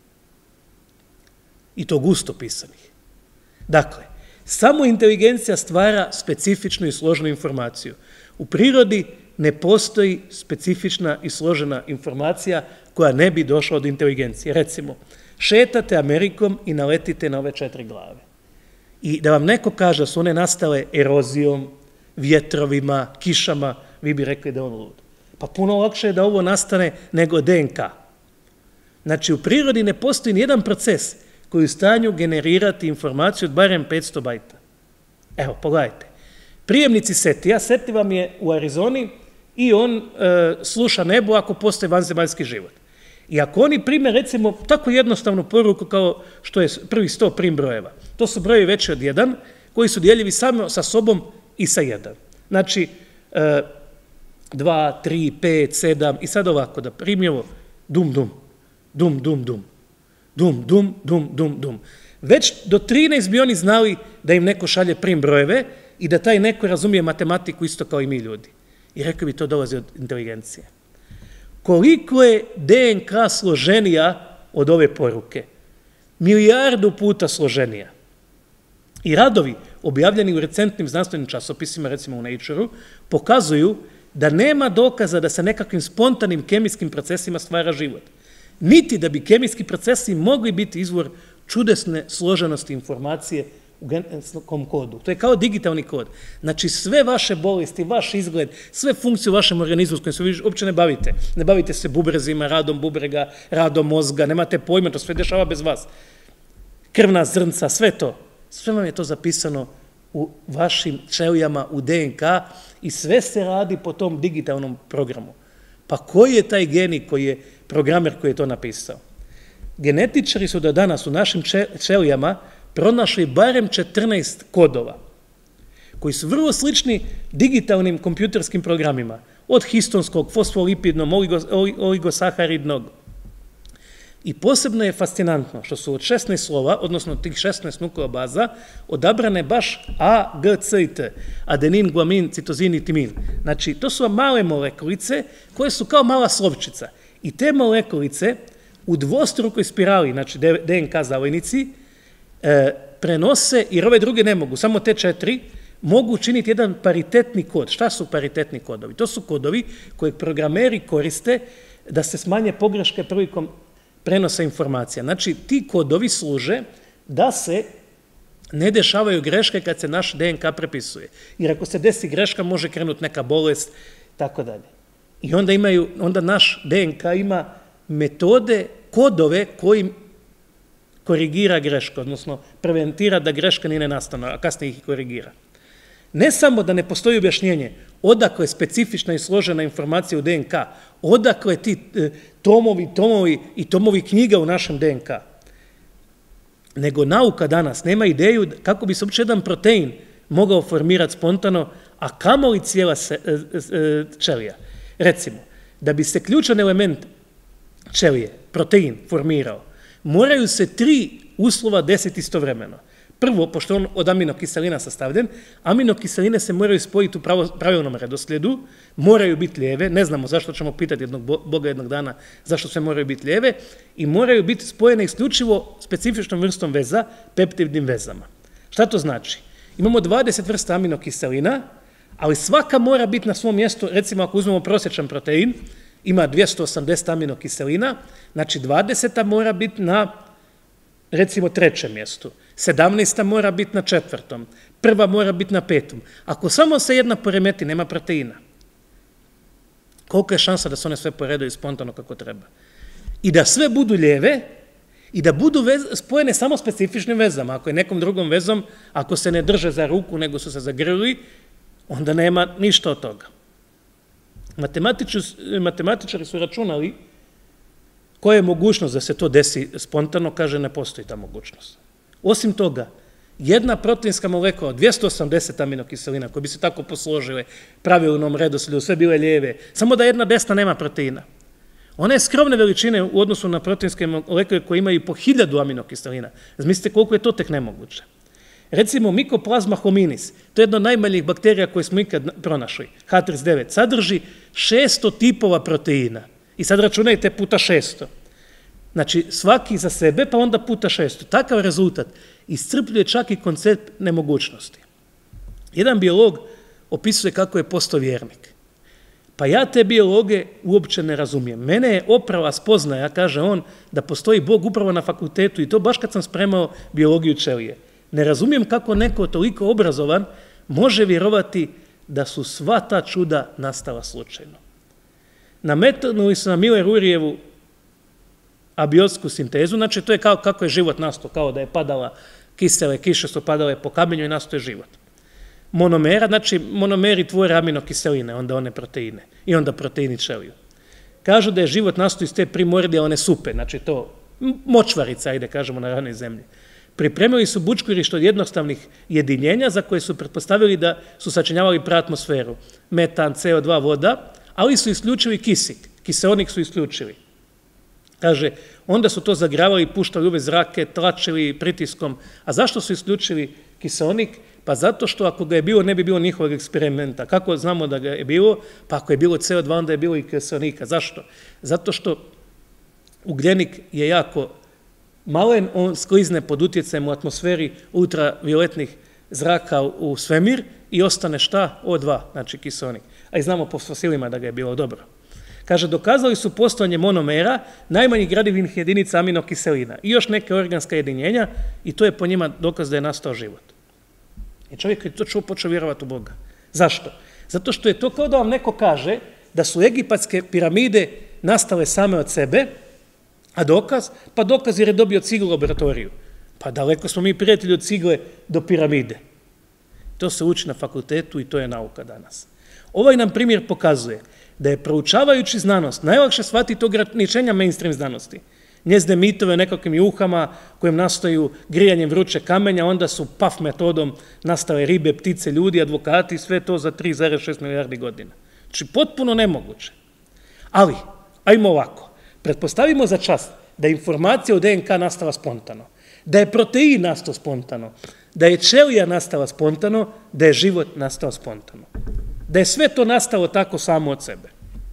I to gusto pisanih. Dakle, samo inteligencija stvara specifičnu i složenu informaciju. U prirodi ne postoji specifična i složena informacija koja ne bi došla od inteligencije. Recimo, šetate Amerikom i naletite na ove četiri glave. I da vam neko kaže da su one nastale erozijom, vjetrovima, kišama, vi bi rekli da je on lud. Pa puno lakše je da ovo nastane nego D N K. Znači, u prirodi ne postoji nijedan proces koji je u stanju generirati informaciju od barem petsto bajta. Evo, pogledajte. Prijemnici SETI-a, SETI vam je u Arizoni i on e, sluša nebo ako postoji vanzemaljski život. I ako oni prime, recimo, tako jednostavnu poruku kao što je prvi sto prim brojeva, to su brojevi veći od jedan, koji su dijeljivi samo sa sobom i sa jedan. Znači, e, dva, tri, pet, sedam i sad ovako, da primi ovo, dum, dum, dum, dum, dum, dum, dum, dum, dum, dum. Već do trinaest bi oni znali da im neko šalje prim brojeve i da taj neko razumije matematiku isto kao i mi ljudi. I rekao bi to dolazi od inteligencije. Koliko je D N K složenija od ove poruke? Milijardu puta složenija. I radovi objavljeni u recentnim znanstvenim časopisima, recimo u Nature-u, pokazuju da nema dokaza da se nekakvim spontanim kemijskim procesima stvara život. Niti da bi kemijski procesi mogli biti izvor čudesne složenosti informacije u genetskom kodu. To je kao digitalni kod. Znači sve vaše bolesti, vaš izgled, sve funkcije u vašem organizmu s kojim se vi uopće ne bavite. Ne bavite se bubrezima, radom bubrega, radom mozga, nemate pojma, to sve dešava bez vas. Krvna zrnca, sve to. Sve vam je to zapisano u vašim ćelijama, u D N K i sve se radi po tom digitalnom programu. Pa koji je taj genij koji je programer koji je to napisao? Genetičari su do danas u našim ćelijama pronašli barem četrnaest kodova koji su vrlo slični digitalnim kompjuterskim programima, od histonskog, fosfolipidnog, oligosaharidnog. I posebno je fascinantno što su od šesnaest slova, odnosno tih šesnaest nukleobaza, odabrane baš A, G, C i T, adenin, guamin, citozin i timin. Znači, to su male molekulice koje su kao mala slovčica. I te molekulice u dvostrukoj spirali, znači D N K zavojnici, e, prenose, jer ove druge ne mogu, samo te četiri, mogu učiniti jedan paritetni kod. Šta su paritetni kodovi? To su kodovi koje programeri koriste da se smanje pogreške prilikom prenosa informacija. Znači, ti kodovi služe da se ne dešavaju greške kad se naš D N K prepisuje. Jer ako se desi greška, može krenuti neka bolest, tako dalje. I onda imaju, onda naš D N K ima metode, kodove kojim korigira greške, odnosno preventira da greška ni ne nastane, a kasnije ih korigira. Ne samo da ne postoji objašnjenje odakle je specifična i složena informacija u D N K, odakle ti e, tomovi, tomovi i tomovi knjiga u našem D N K, nego nauka danas nema ideju kako bi se uopće jedan protein mogao formirati spontano, a kamoli cijela se, e, e, ćelija. Recimo, da bi se ključan element ćelije, protein, formirao, moraju se tri uslova desiti istovremeno. Prvo, pošto on od aminokiselina sastavljen, aminokiseline se moraju spojiti u pravilnom redoslijedu, moraju biti lijeve, ne znamo zašto, ćemo pitati jednog Boga jednog dana zašto sve moraju biti lijeve, i moraju biti spojene isključivo specifičnom vrstom veza, peptidnim vezama. Šta to znači? Imamo dvadeset vrsta aminokiselina, ali svaka mora biti na svom mjestu, recimo ako uzmemo prosječan protein, ima dvjesto osamdeset aminokiselina, znači dvadeseta mora biti na, recimo, trećem mjestu, sedamnaesta mora biti na četvrtom, prva mora biti na petom. Ako samo se jedna poremeti, nema proteina. Koliko je šansa da se one sve poredaju spontano kako treba? I da sve budu lijeve i da budu vez, spojene samo specifičnim vezama. Ako je nekom drugom vezom, ako se ne drže za ruku, nego su se zagrlili, onda nema ništa od toga. Matematičari su računali koja je mogućnost da se to desi spontano, kaže ne postoji ta mogućnost. Osim toga, jedna proteinska molekula, dvjesto osamdeset aminokiselina, koje bi se tako posložile, pravilnom redoslijedu, sve bile lijeve, samo da jedna desna nema proteina. One je skromne veličine u odnosu na proteinske molekule koje imaju po hiljadu aminokiselina. Zamislite koliko je to tek nemoguće. Recimo, Mycoplasma hominis, to je jedna od najmanjih bakterija koje smo ikad pronašli, H trideset devet, sadrži šesto tipova proteina. I sad računajte puta šesto. Znači, svaki za sebe, pa onda puta šesto. Takav rezultat iscrpljuje čak i koncept nemogućnosti. Jedan biolog opisuje kako je postao vjernik. Pa ja te biologe uopće ne razumijem. Mene je oprala spoznaja, kaže on, da postoji Bog upravo na fakultetu i to baš kad sam spremao biologiju ćelije. Ne razumijem kako neko toliko obrazovan može vjerovati da su sva ta čuda nastala slučajno. Nametnuli su na Miller-Uryevu abiotsku sintezu, znači to je kao kako je život nastao, kao da je padala kisele kiše su padale po kamenju i nastao je život. monomera, znači monomeri tvore aminokiseline, onda one proteine i onda proteini čeliju. Kažu da je život nastao iz te primordijalne supe, znači to močvarica, ajde kažemo na ranoj zemlji. Pripremili su bučkurište od jednostavnih jedinjenja za koje su pretpostavili da su sačinjavali preatmosferu, metan, C O dva, voda, ali su isključili kisik, kiseonik su isključili. Kaže, onda su to zagravali, puštali uve zrake, tlačili pritiskom. A zašto su isključili kiseonik? Pa zato što ako ga je bilo, ne bi bilo njihovog eksperimenta. Kako znamo da ga je bilo? Pa ako je bilo C O dva, onda je bilo i kiseonika. Zašto? Zato što ugljenik je jako malen, on sklizne pod utjecajem u atmosferi ultravioletnih zraka u svemir i ostane šta? O dva, znači kiseonik. A i znamo po fosilima da ga je bilo dobro. Kaže, dokazali su postojanje monomera, najmanjih gradivnih jedinica aminokiselina i još neke organska jedinjenja i to je po njima dokaz da je nastao život. I čovjek je to čuo, počeo vjerovati u Boga. Zašto? Zato što je to kao da vam neko kaže da su egipatske piramide nastale same od sebe, a dokaz? Pa dokaz jer je dobio ciglu u laboratoriju. Pa daleko smo mi prijatelji od cigle do piramide. To se uči na fakultetu i to je nauka danas. Ovaj nam primjer pokazuje da je proučavajući znanost najlakše shvatiti ograničenja mainstream znanosti. Njezde mitove nekakvim juhama kojem nastaju grijanjem vruće kamenja, onda su paf metodom nastale ribe, ptice, ljudi, advokati i sve to za tri zarez šest milijardi godina. Znači potpuno nemoguće. Ali, ajmo ovako, pretpostavimo za čas da je informacija o D N K nastala spontano, da je protein nastao spontano, da je ćelija nastala spontano, da je život nastao spontano. Da je sve to nastalo tako samo od sebe.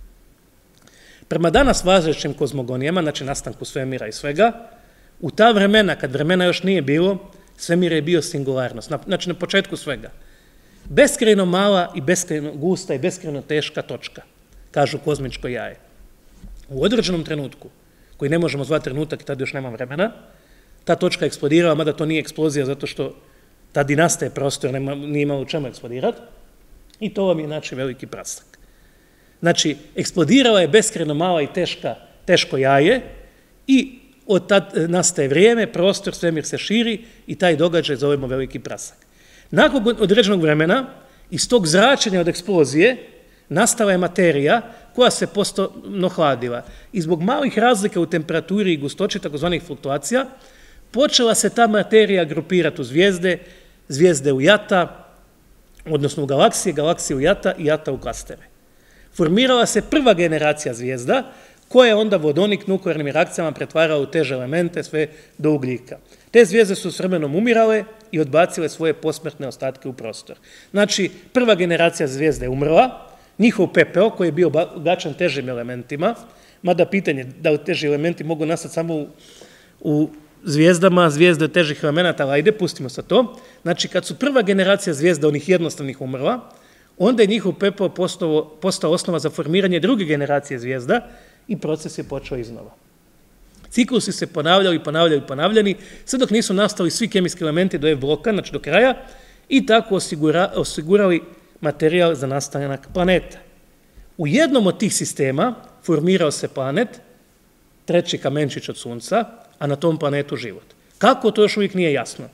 Prema danas važećim kozmogonijama, znači nastanku svemira i svega, u ta vremena, kad vremena još nije bilo, svemir je bio singularnost, znači na početku svega. Beskrajno mala i beskrajno gusta i beskrajno teška točka, kažu kozmičko jaje. U određenom trenutku, koji ne možemo zvati trenutak i tad još nema vremena, ta točka eksplodirala, mada to nije eksplozija zato što ta dinastija prostor nije imalo u čemu eksplodirati, i to vam je, znači, veliki prasak. Znači, eksplodirala je beskrajno mala i teška, teško jaje i od tad nastaje vrijeme, prostor, svemir se širi i taj događaj zovemo veliki prasak. Nakon određenog vremena, iz tog zračenja od eksplozije, nastala je materija koja se postupno hladila. I zbog malih razlika u temperaturi i gustoći, takozvanih fluktuacija, počela se ta materija grupirati u zvijezde, zvijezde u jata, odnosno u galaksije, galaksije u jata i jata u klastere. Formirala se prva generacija zvijezda, koja je onda vodonik nuklearnim reakcijama pretvarala u teže elemente, sve do ugljika. Te zvijezde su s vremenom umirale i odbacile svoje posmrtne ostatke u prostor. Znači, prva generacija zvijezda je umrla, njihov pepeo, koji je bio bogaćen težim elementima, mada pitanje da li teži elementi mogu nastati samo u, u zvijezdama, zvijezde težih elemenata, ali ajde, pustimo sa to. Znači, kad su prva generacija zvijezda, onih jednostavnih, umrla, onda je njihov pepeo postao, postao osnova za formiranje druge generacije zvijezda i proces je počeo iznova. Ciklusi se ponavljali, ponavljali, ponavljani, sve dok nisu nastali svi kemijski elementi do F bloka, znači do kraja, i tako osigura, osigurali materijal za nastanak planeta. U jednom od tih sistema formirao se planet, treći kamenčić od Sunca, a na tom planetu život. Kako, to još uvijek nije jasno.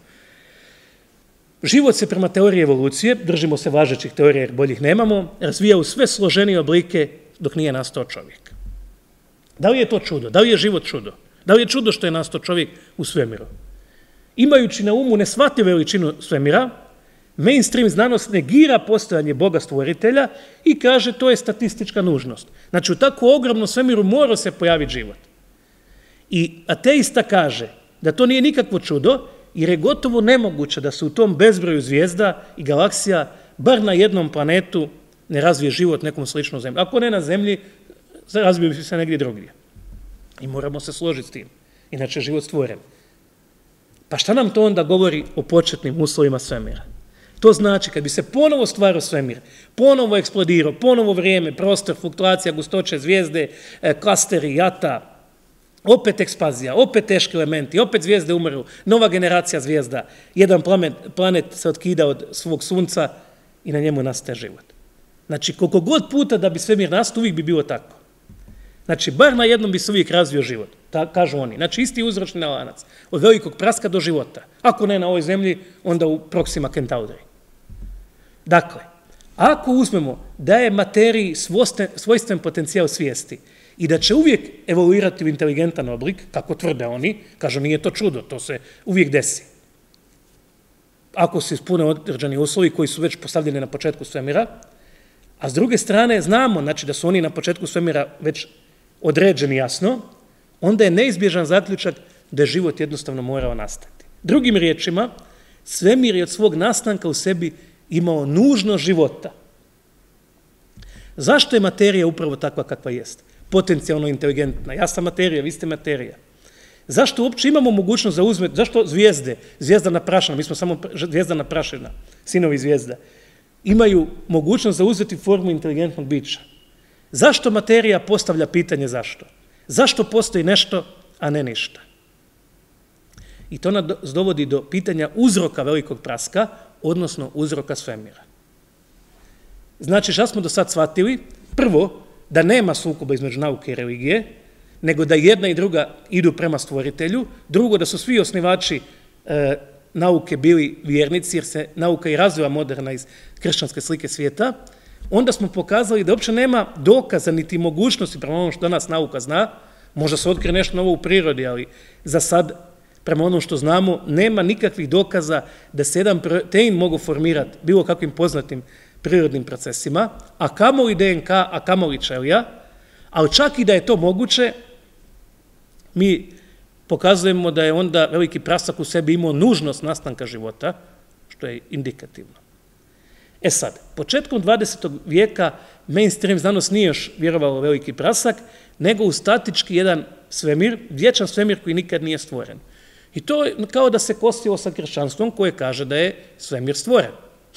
Život se prema teoriji evolucije, držimo se važećih teorija jer boljih nemamo, razvija u sve složenije oblike dok nije nastao čovjek. Da li je to čudo? Da li je život čudo? Da li je čudo što je nastao čovjek u svemiru? Imajući na umu neshvatljivu veličinu svemira, mainstream znanost negira postojanje Boga stvoritelja i kaže to je statistička nužnost. Znači u tako ogromnom svemiru mora se pojaviti život. I ateista kaže da to nije nikakvo čudo, jer je gotovo nemoguće da se u tom bezbroju zvijezda i galaksija bar na jednom planetu ne razvije život nekom sličnom zemlji. Ako ne na zemlji, razvije bi se negdje drugdje. I moramo se složiti s tim. Inače je život stvoren. Pa šta nam to onda govori o početnim uslovima svemira? To znači kad bi se ponovo stvarao svemir, ponovo eksplodirao, ponovo vrijeme, prostor, fluktuacija, gustoće, zvijezde, klasteri, jata, opet ekspanzija, opet teški elementi, opet zvijezde umiru, nova generacija zvijezda, jedan planet, planet se otkida od svog sunca i na njemu nastaje život. Znači, koliko god puta da bi svemir nastao, uvijek bi bilo tako. Znači, bar na jednom bi se uvijek razvio život, ta, kažu oni. Znači, isti uzročni lanac, od velikog praska do života. Ako ne na ovoj zemlji, onda u Proxima Centauri. Dakle, ako uzmemo da je materiji svojstven potencijal svijesti i da će uvijek evoluirati u inteligentan oblik, kako tvrde oni, kažu nije to čudo, to se uvijek desi. Ako se ispune određeni uslovi koji su već postavljeni na početku svemira, a s druge strane znamo znači, da su oni na početku svemira već određeni jasno, onda je neizbježan zaključak da je život jednostavno morao nastati. Drugim riječima, svemir je od svog nastanka u sebi imao nužnost života. Zašto je materija upravo takva kakva jest? Potencijalno inteligentna. Ja sam materija, vi ste materija. Zašto uopće imamo mogućnost da uzmete, zašto zvijezde, zvijezdana prašina, mi smo samo zvijezdana prašina, sinovi zvijezda, imaju mogućnost da uzeti formu inteligentnog bića? Zašto materija postavlja pitanje zašto? Zašto postoji nešto, a ne ništa? I to nas dovodi do pitanja uzroka velikog praska, odnosno uzroka svemira. Znači, šta smo do sad shvatili? Prvo, da nema sukoba između nauke i religije, nego da jedna i druga idu prema stvoritelju. Drugo, da su svi osnivači e, nauke bili vjernici, jer se nauka i razvija moderna iz kršćanske slike svijeta. Onda smo pokazali da uopće nema dokaza niti mogućnosti prema onom što danas nauka zna. Možda se otkrije nešto novo u prirodi, ali za sad, prema onom što znamo, nema nikakvih dokaza da se jedan protein mogu formirati bilo kakvim poznatim prirodnim procesima, a kamoli D N K, a kamoli ćelija, ali čak i da je to moguće, mi pokazujemo da je onda veliki prasak u sebi imao nužnost nastanka života, što je indikativno. E sad, početkom dvadesetog vijeka mainstream znanost nije još vjerovalo u veliki prasak, nego u statički jedan svemir, vječan svemir koji nikad nije stvoren. I to je kao da se kosilo sa kršćanstvom koje kaže da je svemir stvoren.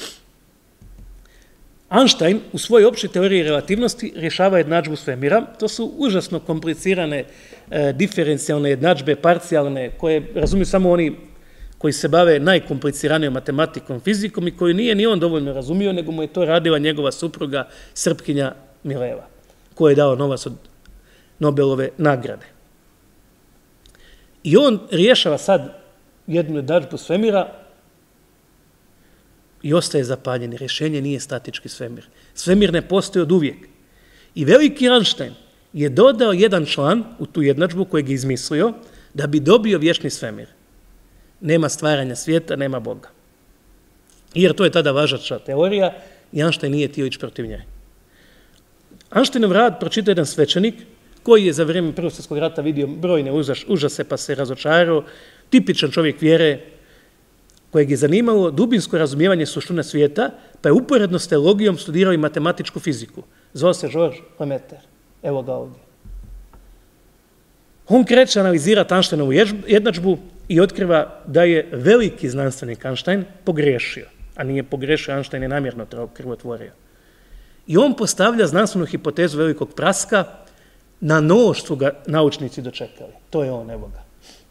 Einstein u svojoj općoj teoriji relativnosti rješava jednadžbu svemira. To su užasno komplicirane e, diferencijalne jednadžbe, parcijalne, koje razumiju samo oni koji se bave najkompliciranijom matematikom, fizikom i koju nije ni on dovoljno razumio, nego mu je to radila njegova supruga, Srpkinja Mileva, koja je dao novac od Nobelove nagrade. I on rješava sad jednu jednadžbu svemira i ostaje zapanjen. Rješenje nije statički svemir. Svemir ne postoji od uvijek. I veliki Einstein je dodao jedan član u tu jednadžbu kojeg je izmislio da bi dobio vječni svemir. Nema stvaranja svijeta, nema Boga. Jer to je tada važeća teorija i Einstein nije htio ići protiv nje. Einsteinov rad pročitao jedan svećenik koji je za vrijeme Prvog svjetskog rata vidio brojne užase pa se razočarao, tipičan čovjek vjere kojeg je zanimalo dubinsko razumijevanje suštine svijeta, pa je uporedno s teologijom studirao i matematičku fiziku. Zvao se Georges Lemaitre. Evo ga ovdje. On kreće analizirati Einsteinovu jednadžbu i otkriva da je veliki znanstvenik Einstein pogriješio. A nije pogriješio, Einstein je namjerno krivotvorio. I on postavlja znanstvenu hipotezu velikog praska, na nož su ga naučnici dočekali. To je on, evo ga.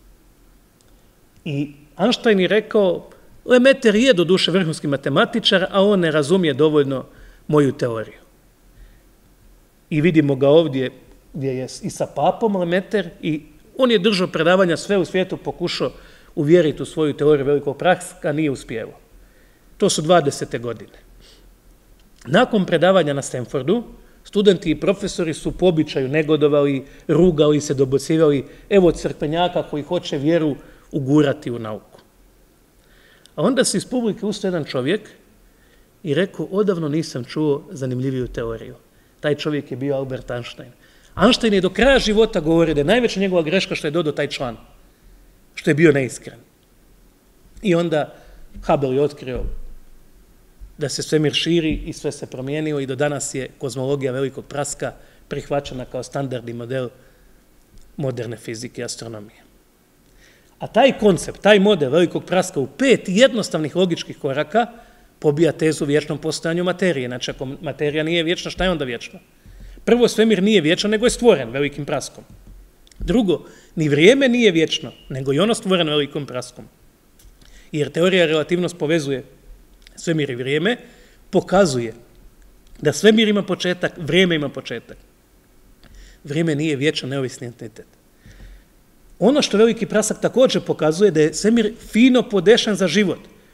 I Einstein je rekao, Lemaitre je do duše vrhunski matematičar, a on ne razumije dovoljno moju teoriju. I vidimo ga ovdje gdje je i sa papom Lemaitre i on je držao predavanja sve u svijetu, pokušao uvjeriti u svoju teoriju velikog praska, nije uspjelo. To su dvadesete godine. Nakon predavanja na Stanfordu, studenti i profesori su po običaju negodovali, rugali se, dobacivali, evo crkvenjaka koji hoće vjeru ugurati u nauku. A onda se iz publike ustao jedan čovjek i rekao, odavno nisam čuo zanimljiviju teoriju. Taj čovjek je bio Albert Einstein. Einstein je do kraja života govorio da je najveća njegova greška što je dodao taj član, što je bio neiskren. I onda Hubble je otkrio da se svemir širi i sve se promijenilo i do danas je kozmologija velikog praska prihvaćena kao standardni model moderne fizike i astronomije. A taj koncept, taj model velikog praska u pet jednostavnih logičkih koraka pobija tezu vječnom postojanju materije. Znači, ako materija nije vječna, šta je onda vječno? Prvo, svemir nije vječan, nego je stvoren velikim praskom. Drugo, ni vrijeme nije vječno, nego i ono stvoreno velikom praskom. Jer teorija relativnost povezuje svemir i vrijeme, pokazuje da svemir ima početak, vrijeme ima početak. Vrijeme nije vječan, neovisni entitet. Ono što veliki prasak također pokazuje da je svemir fino podešan za život.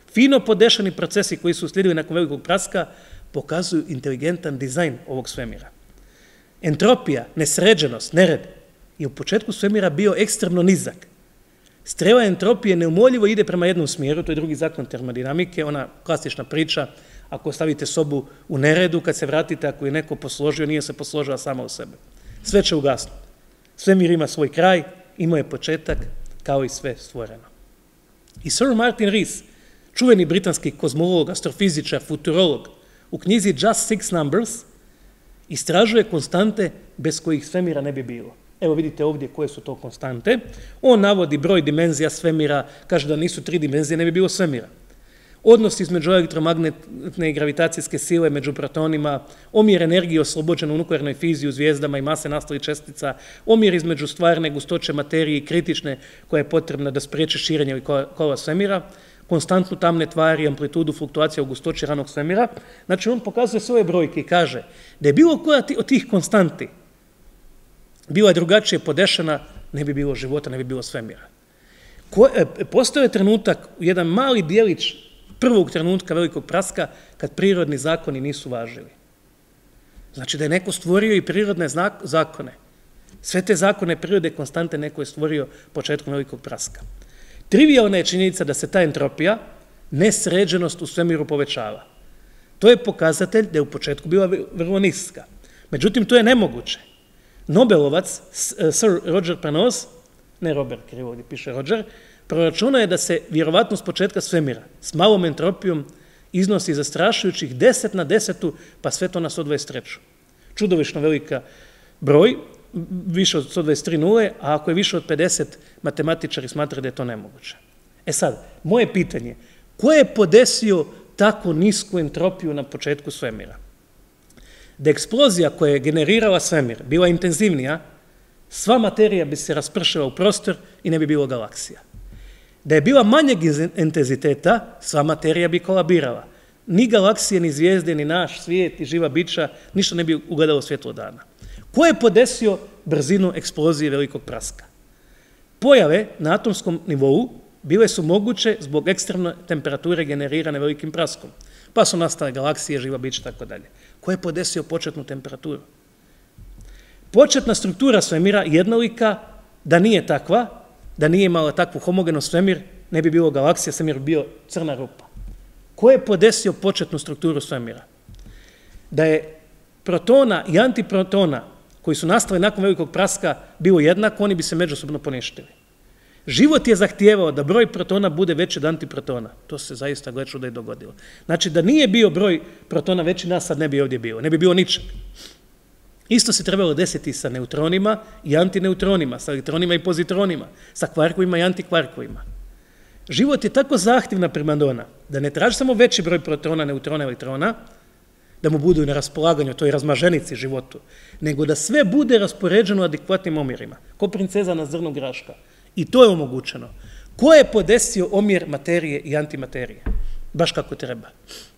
fino podešani procesi koji su uslijedili nakon velikog praska pokazuju inteligentan dizajn ovog svemira. Entropija, nesređenost, nered je u početku svemira bio ekstremno nizak. Strela entropije neumoljivo ide prema jednom smjeru, to je drugi zakon termodinamike, ona klasična priča, ako ostavite sobu u neredu, kad se vratite, ako je neko posložio, nije se posložila sama u sebe. Sve će ugasnuti. Svemir ima svoj kraj, imao je početak, kao i sve stvoreno. I Sir Martin Rees, čuveni britanski kozmolog, astrofizičar, futurolog, u knjizi Just Six Numbers istražuje konstante bez kojih svemira ne bi bilo. Evo vidite ovdje koje su to konstante. On navodi broj dimenzija svemira, kaže da nisu tri dimenzije, ne bi bilo svemira. Odnos između elektromagnetne i gravitacijske sile među protonima, omjer energije oslobođen u nuklearnoj fiziji u zvijezdama i mase nastalih čestica, omjer između stvarne gustoće materije i kritične koja je potrebna da spriječi širenje ili kola svemira, konstantnu tamne tvari, amplitudu fluktuacija u gustoći ranog svemira. Znači on pokazuje svoje brojke i kaže da je bilo koja od tih konstanti bila drugačije podešena, ne bi bilo života, ne bi bilo svemira. Postoje trenutak, jedan mali dijelić prvog trenutka velikog praska, kad prirodni zakoni nisu važili. Znači da je neko stvorio i prirodne zakone. Sve te zakone prirode konstante neko je stvorio početkom velikog praska. Trivijalna je činjenica da se ta entropija, nesređenost u svemiru povećava. To je pokazatelj da je u početku bila vrlo niska. Međutim, to je nemoguće. Nobelovac, Sir Roger Penrose, ne Robert, krivo ovdje piše Roger, proračuna je da se vjerovatnost početka svemira s malom entropijom iznosi zastrašujućih deset na desetu, pa sve to na sto dvadeset tri. Čudovišno velika broj, više od sto dvadeset tri nule, a ako je više od pedeset, matematičari smatraju da je to nemoguće. E sad, moje pitanje, ko je podesio tako nisku entropiju na početku svemira? Da eksplozija koja je generirala svemir bila intenzivnija, sva materija bi se raspršila u prostor i ne bi bilo galaksija. Da je bila manjeg intenziteta, sva materija bi kolabirala. Ni galaksije, ni zvijezde, ni naš svijet i živa bića, ništa ne bi ugledalo svjetlo dana. Ko je podesio brzinu eksplozije velikog praska? Pojave na atomskom nivou bile su moguće zbog ekstremne temperature generirane velikim praskom. Pa su nastale galaksije, živa bića, tako dalje. Ko je podesio početnu temperaturu? Početna struktura svemira jednolika, da nije takva, da nije imala takvu homogenost svemir, ne bi bilo galaksija, svemir bi bio crna rupa. Ko je podesio početnu strukturu svemira? Da je protona i antiprotona, koji su nastali nakon velikog praska, bilo jednako, oni bi se međusobno poništili. Život je zahtijevao da broj protona bude veći od antiprotona. To se zaista gle čuda i dogodilo. Znači, da nije bio broj protona veći, nas sad ne bi ovdje bilo. Ne bi bilo ničeg. Isto se trebalo desiti sa neutronima i antineutronima, sa elektronima i pozitronima, sa kvarkovima i antikvarkovima. Život je tako zahtjevna primadona da ne traži samo veći broj protona, neutrona, elektrona, da mu budu na raspolaganju, to je razmaženici životu, nego da sve bude raspoređeno u adekvatnim omjerima, ko princeza na zrnu graška. I to je omogućeno. Ko je podesio omjer materije i antimaterije? Baš kako treba.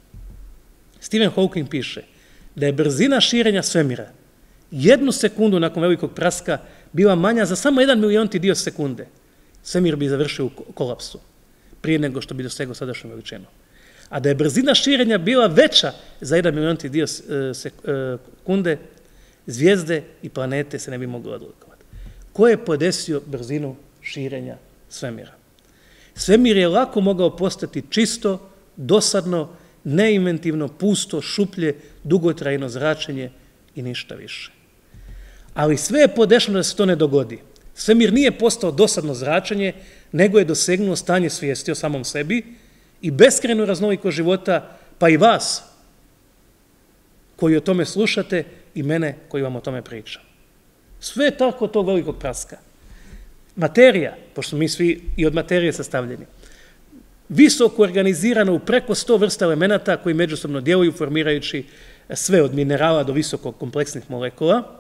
Stephen Hawking piše da je brzina širenja svemira jednu sekundu nakon velikog praska bila manja za samo jedan milionti dio sekunde. Svemir bi završio u kolapsu prije nego što bi dosegao sadašnju veličinu. A da je brzina širenja bila veća za jedan milionti dio sekunde, zvijezde i planete se ne bi mogli odlikovati. Ko je podesio brzinu širenja svemira? Svemir je lako mogao postati čisto, dosadno, neinventivno, pusto, šuplje, dugotrajno zračenje i ništa više. Ali sve je podešeno da se to ne dogodi. Svemir nije postao dosadno zračenje, nego je dosegnuo stanje svijesti o samom sebi i beskrajnu raznolikost života, pa i vas koji o tome slušate i mene koji vam o tome pričam. Sve je tako od tog velikog praska. Materija, pošto mi svi i od materije sastavljeni, visoko organizirana u preko sto vrsta elemenata koji međusobno djeluju formirajući sve od minerala do visoko kompleksnih molekula.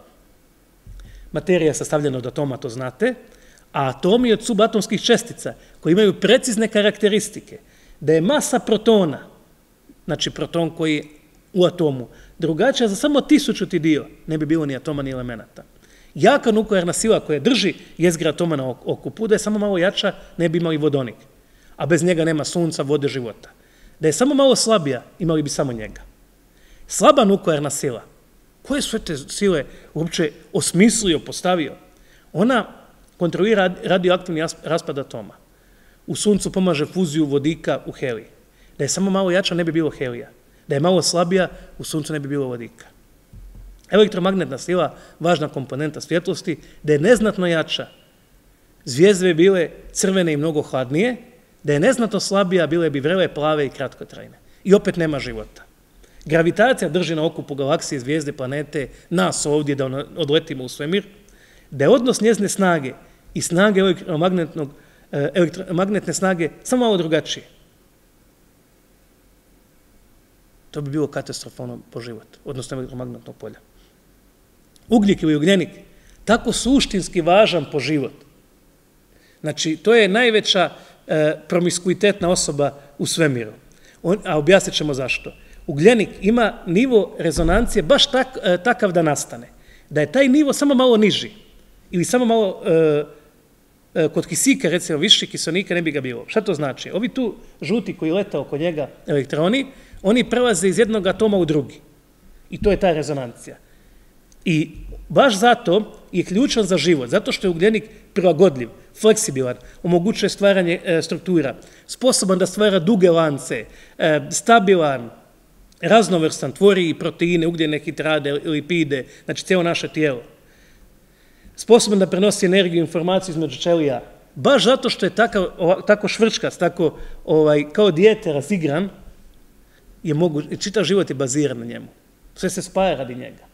Materija je sastavljena od atoma, to znate, a atomi od subatomskih čestica koji imaju precizne karakteristike. Da je masa protona, znači proton koji u atomu, drugačija za samo tisućuti dio, ne bi bilo ni atoma ni elemenata. Jaka nuklearna sila koja drži jezgra atoma na okupu, da je samo malo jača, ne bi imali vodonik. A bez njega nema sunca, vode, života. Da je samo malo slabija, imali bi samo njega. Slaba nuklearna sila, koje su te sile uopće osmislio, postavio? Ona kontrolira radioaktivni raspad atoma. U suncu pomaže fuziju vodika u helij. Da je samo malo jača, ne bi bilo helija. Da je malo slabija, u suncu ne bi bilo vodika. Elektromagnetna sila, važna komponenta svjetlosti, da je neznatno jača, zvijezde bi bile crvene i mnogo hladnije, da je neznatno slabija, bile bi vrele, plave i kratkotrajne. I opet nema života. Gravitacija drži na okupu galaksije, zvijezde, planete, nas ovdje da odletimo u svemir, da je odnos njezne snage i snage elektromagnetne snage samo malo drugačije. To bi bilo katastrofalno po život, odnosno elektromagnetnog polja. Ugljik ili ugljenik, tako suštinski važan po život. Znači, to je najveća e, promiskuitetna osoba u svemiru. On, a objasnit ćemo zašto. Ugljenik ima nivo rezonancije baš tak, e, takav da nastane. Da je taj nivo samo malo niži. Ili samo malo, e, e, kod kisika, recimo, više kiselnika ne bi ga bilo. Šta to znači? Ovi tu žuti koji lete oko njega elektroni, oni prelaze iz jednog atoma u drugi. I to je ta rezonancija. I baš zato je ključan za život, zato što je ugljenik prilagodljiv, fleksibilan, omogućuje stvaranje e, struktura, sposoban da stvara duge lance, e, stabilan, raznovrstan, tvori i proteine, ugljene hidrate, lipide, znači cijelo naše tijelo. Sposoban da prenosi energiju i informaciju između ćelija, baš zato što je takav, o, tako švrčkast, tako ovaj, kao dijete razigran, je mogu, čitav život je baziran na njemu. Sve se spaja radi njega.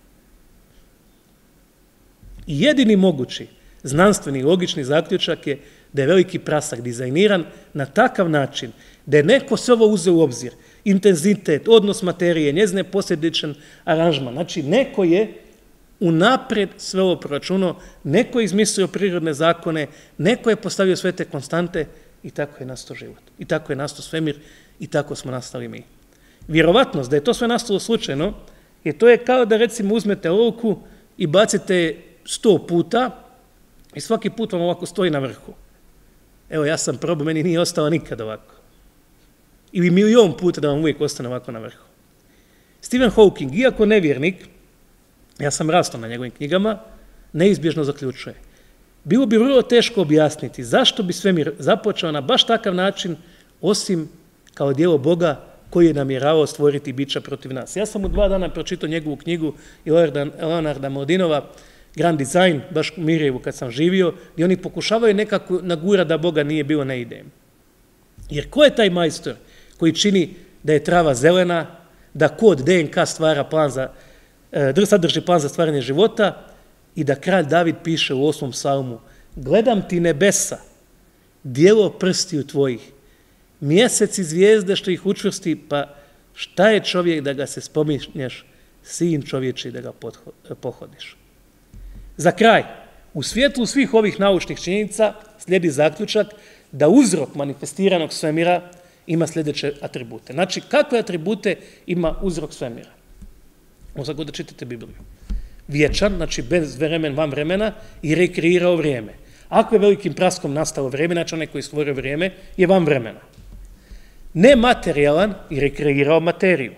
I jedini mogući znanstveni i logični zaključak je da je veliki prasak dizajniran na takav način da je neko sve ovo uzeo u obzir, intenzitet, odnos materije, njezine posljedičan aranžman. Znači, neko je unaprijed sve ovo proračunao, neko je izmislio prirodne zakone, neko je postavio sve te konstante i tako je nastao život. I tako je nastao svemir i tako smo nastali mi. Vjerovatnost da je to sve nastalo slučajno, jer to je kao da recimo uzmete olovku i bacite sto puta i svaki put vam ovako stoji na vrhu. Evo, ja sam probao, meni nije ostalo nikad ovako. Ili milion puta da vam uvijek ostane ovako na vrhu. Stephen Hawking, iako nevjernik, ja sam rastao na njegovim knjigama, neizbježno zaključuje. Bilo bi vrlo teško objasniti zašto bi svemir započeo na baš takav način, osim kao djelo Boga koji je namjeravao stvoriti bića protiv nas. Ja sam u dva dana pročitao njegovu knjigu i Leonarda Mladinova, Grand Design, baš u Mirjevu kad sam živio, i oni pokušavaju nekako nagura da Boga nije bilo, ne idem. Jer ko je taj majstor koji čini da je trava zelena, da kod D N K stvara plan za, sadrži plan za stvaranje života i da kralj David piše u osmom psalmu: gledam ti nebesa, dijelo prstiju tvojih, mjesec i zvijezde što ih učvrsti, pa šta je čovjek da ga se spominješ, sin čovječi da ga pohodiš. Za kraj, u svjetlu svih ovih naučnih činjenica slijedi zaključak da uzrok manifestiranog svemira ima sljedeće atribute. Znači, kakve atribute ima uzrok svemira? Možda god da čitate Bibliju. Vječan, znači bez vremen, van vremena, i rekreirao vrijeme. Ako je velikim praskom nastalo vrijeme, znači onaj koji je stvorio vrijeme, je van vremena. Nematerijalan i rekreirao materiju.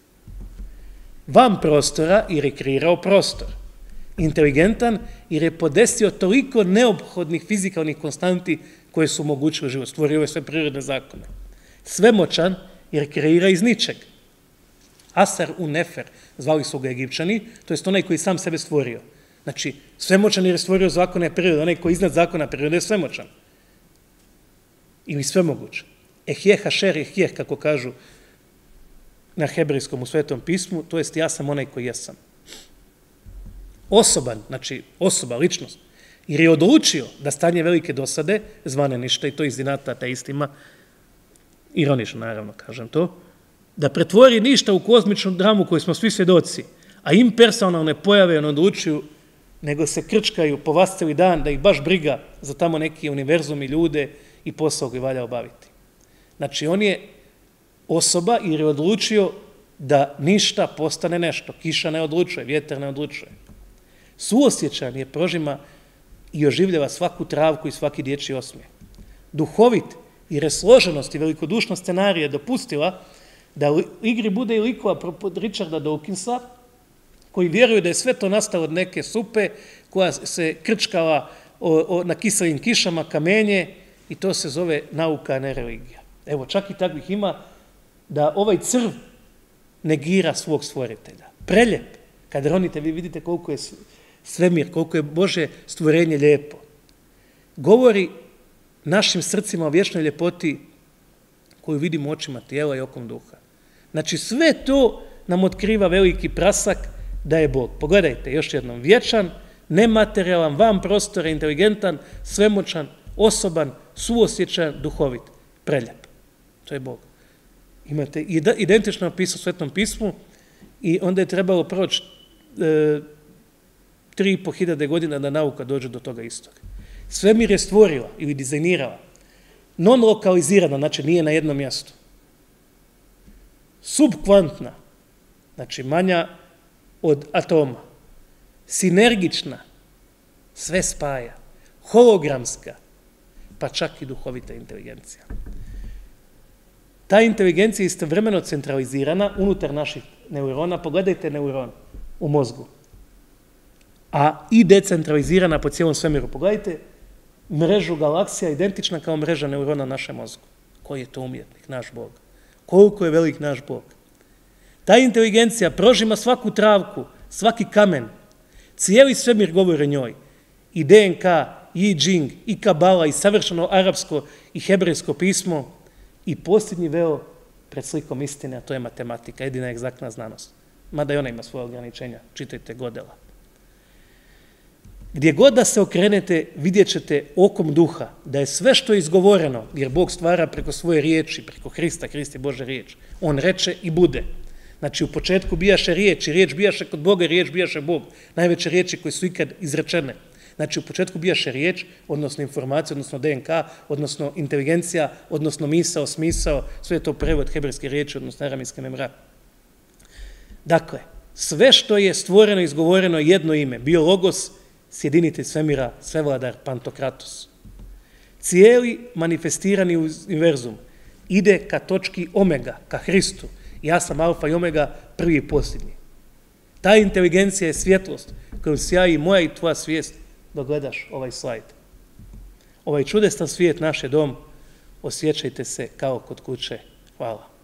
Van prostora i rekreirao prostor. Inteligentan jer je podesio toliko neophodnih fizikalnih konstanti koje su omogućile život, stvorio ove sve prirodne zakone. Svemoćan jer kreira iz ničeg. Asar u Nefer, zvali su ga Egipćani, to je onaj koji sam sebe stvorio. Znači, svemoćan jer je stvorio zakone prirode, onaj koji iznad zakona prirode je svemoćan. Ili svemoguć. Ehjeh hašer ehjeh, kako kažu na hebrejskom u Svetom pismu, to jest ja sam onaj koji jesam. Osoban, znači osoba, ličnost, jer je odlučio da stanje velike dosade, zvane ništa, i to iz inata ateistima, ironično naravno kažem to, da pretvori ništa u kozmičnu dramu koju smo svi svjedoci, a impersonalne pojave ne odlučuju, nego se krčkaju po vas cijeli dan da ih baš briga za tamo neki univerzum i ljude i posao koji valja obaviti. Znači, on je osoba jer je odlučio da ništa postane nešto. Kiša ne odlučuje, vjetar ne odlučuje. Suosjećan je prožima i oživljava svaku travku i svaki dječji osmijeh. Duhovit jer je složenost i velikodušnost scenarija dopustila da u igri bude i likova poput Richarda Dawkinsa, koji vjeruju da je sve to nastalo od neke supe koja se krčkala o, o, na kiselim kišama, kamenje, i to se zove nauka, a ne religija. Evo, čak i takvih ima da ovaj crv negira svog stvoritelja. Preljep. Kad ronite, vi vidite koliko je svemir, koliko je Božje stvorenje lijepo. Govori našim srcima o vječnoj ljepoti koju vidimo očima tijela i okom duha. Znači, sve to nam otkriva veliki prasak da je Bog. Pogledajte, još jednom, vječan, nematerijalan, van prostora, inteligentan, svemoćan, osoban, suosjećajan, duhovit, preljep. To je Bog. Imate identično napisao u Svetom pismu i onda je trebalo proći e, tri i po hiljade godina da nauka dođe do toga istog. Svemir je stvorila ili dizajnirala, non-lokalizirana, znači nije na jednom mjestu. Subkvantna, znači manja od atoma. Sinergična, sve spaja. Hologramska, pa čak i duhovita inteligencija. Ta inteligencija je istovremeno centralizirana unutar naših neurona. Pogledajte neuron u mozgu. A i decentralizirana po cijelom svemiru. Pogledajte mrežu galaksija identična kao mreža neurona u našem mozgu. Koji je to umjetnik, naš Bog? Koliko je velik naš Bog? Ta inteligencija prožima svaku travku, svaki kamen. Cijeli svemir govori o njoj. I D N K, i džing, i kabala, i savršeno arapsko i hebrejsko pismo, i posljednji veo pred slikom istine, a to je matematika, jedina egzaktna znanost. Mada i ona ima svoje ograničenja, čitajte Godela. Gdje god da se okrenete, vidjet ćete okom duha da je sve što je izgovoreno, jer Bog stvara preko svoje riječi, preko Hrista, Hrist je Božja riječ. On reče i bude. Znači, u početku bijaše riječ, i riječ bijaše kod Boga, i riječ bijaše Bog. Najveće riječi koje su ikad izrečene. Znači, u početku bijaše riječ, odnosno informacija, odnosno D N K, odnosno inteligencija, odnosno misao, smisao, sve je to prevod hebrejske riječi, odnosno aramejske memra. Dakle, sve što je stvoreno i izgovoreno jedno ime, bio logos, sjedinitelj svemira, svevladar, pantokratos. Cijeli manifestirani univerzum ide ka točki omega, ka Hristu. Ja sam alfa i omega, prvi i posljednji. Ta inteligencija je svjetlost koju sjaji moja i tvoja svijest dok gledaš ovaj slajd. Ovaj čudestan svijet, naš je dom, osjećajte se kao kod kuće. Hvala.